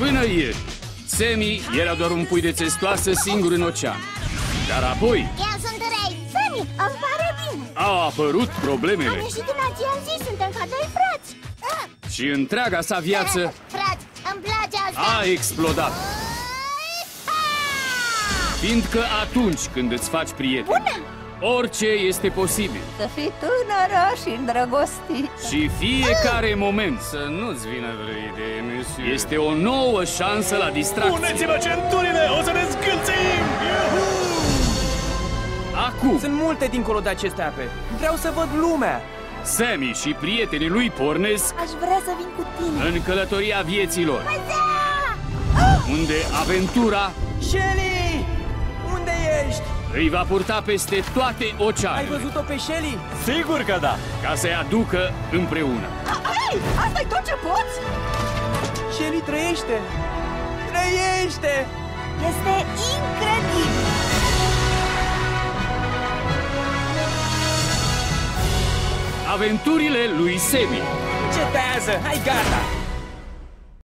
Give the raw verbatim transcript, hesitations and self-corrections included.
Până ieri, Sammy era doar un pui de țestoasă singur în ocean. Dar apoi... Eu sunt Ray. Sammy, îmi pare bine. Au apărut problemele. Am ieșit din aceea zi, suntem ca doi frați. Și întreaga sa viață... Frați, îmi place asta. A explodat. Fiindcă atunci când îți faci prieteni, Bună! orice este posibil. Să fii tânără și îndrăgostit. Și fiecare moment să nu-ți vină vreo idee, monsieur. Este o nouă șansă la distracție. Puneți-vă centurile, o să ne zgâlțim! Acum, Sunt multe dincolo de aceste ape. Vreau să văd lumea. Sammy și prietenii lui pornesc Aș vrea să vin cu tine. în călătoria vieților, unde aventura Shelly! Unde ești? îi va purta peste toate Ai oceanele, văzut-o pe Shelly? Sigur că da! ca să-i aducă împreună. Ei, asta-i tot ce poți? Shelly trăiește! Trăiește! Este incredibil. Aventurile lui Sammy. Cetează! Hai, gata!